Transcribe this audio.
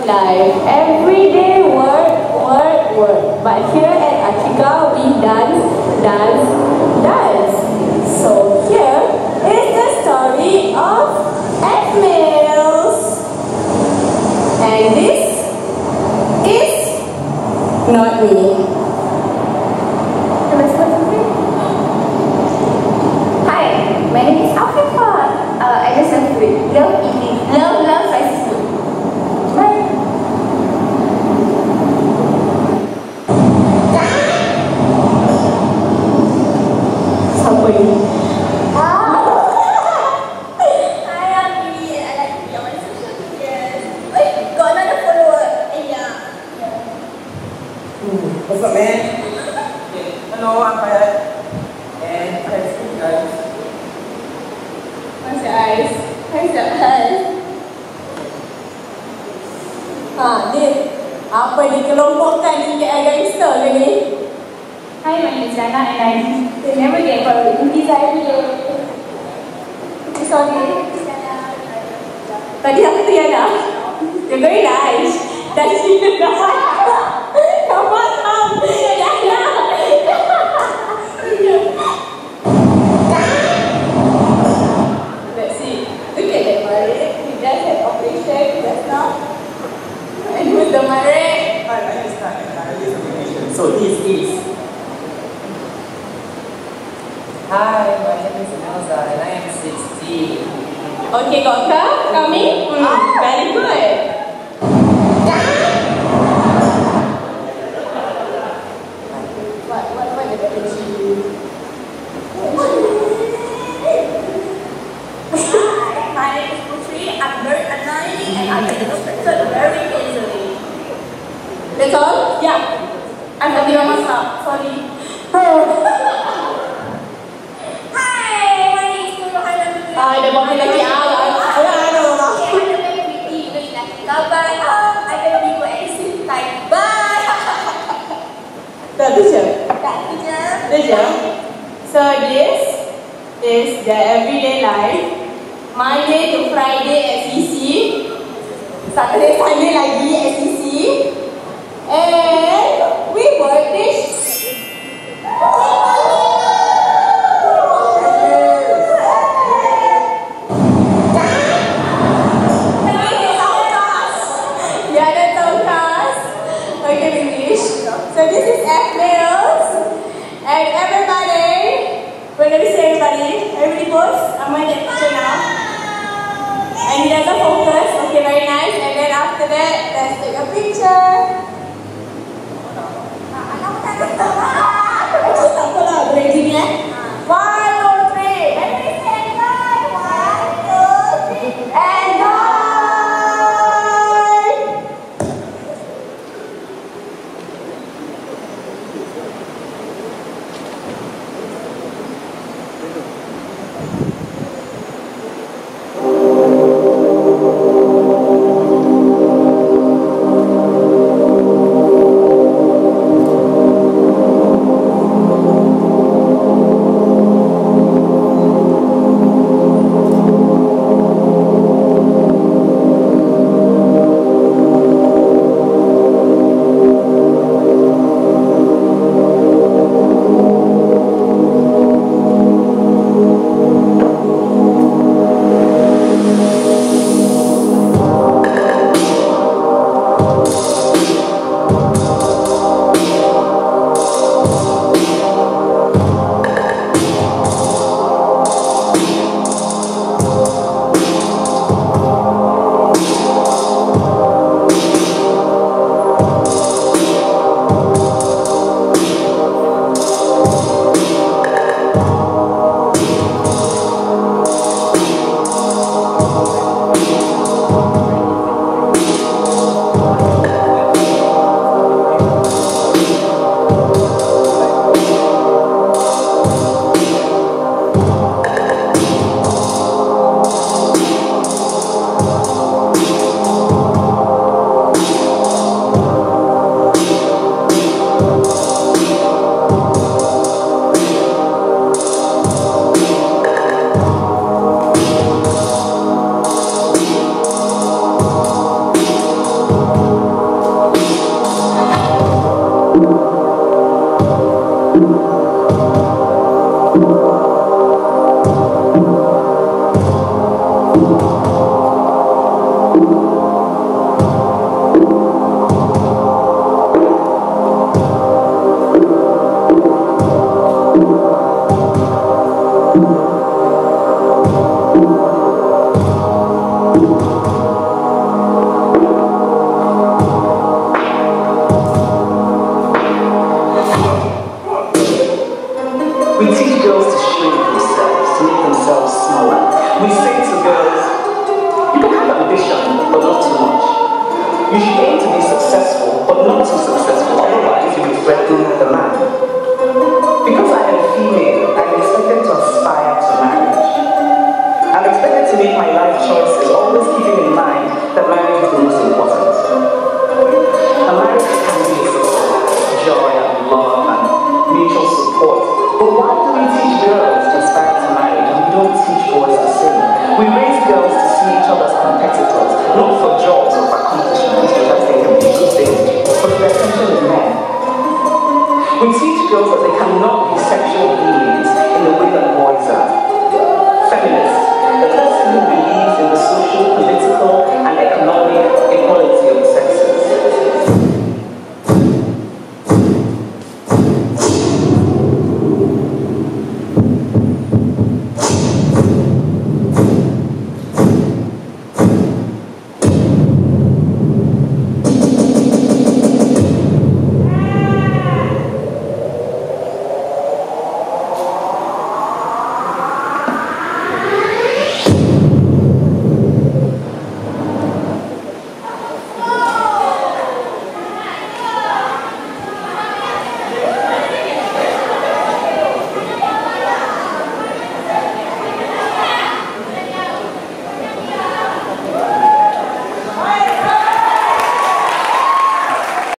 life. Every day work, work, work. But here at Achika, we dance, dance, dance. So here is the story of F-males. And this is not me. Hi, my name is Afifa. I just love eating. Love spicy food. Bye. Siapa ni? Hi, I'm Lily and I like to be on my social media. Wait, got another follower. Yeah. What's up, man? Hello, I'm Ayer. And thanks to you guys. How's your eyes? How's your eyes? Ni apa dikelompokkan ni gangster ke ni? Hi, my name is Jana and I never get followed in this video. Sorry. Tadi apa tu Yana? You're very nice. Tadi kamu tahu Yana. Let's see. Look at that Mare. He just had operation just now. And who's the Mare? Hi, my name is Tan and I use application. So this is. Hi, my name is Elsa and I am 16. Okay, got her coming? Very good. What did she do? Hi, my name is Putri. I'm very annoying and I get distracted very easily. That's all? Yeah. I'm the one sorry. Hi, my name is Nurul. Ada bapa lelaki awak. I'm very pretty, very lucky. Bye. I better be good at the same time. Bye. Dah tu je? Dah tu je. Dah je? So this is the everyday life. Monday to Friday at CC. Saturday, Sunday lagi at CC. And we work this. So this is F-males. And everybody, we're going to say everybody pose. I'm going to get picture now. And he doesn't focus. Okay, very nice. And then after that, let's take a picture. Actually, tak apa lah. Boleh gini 1, 2, 3. And we say bye. 1, 2, 3. And bye. We teach girls to shrink themselves, to make themselves smaller. We say to girls, you can have ambition, but not too much. You should aim to be successful, but not too successful, otherwise you will threaten the man. Because I am female, I'm expected to aspire to marriage. I'm expected to make my life choices, always keeping in mind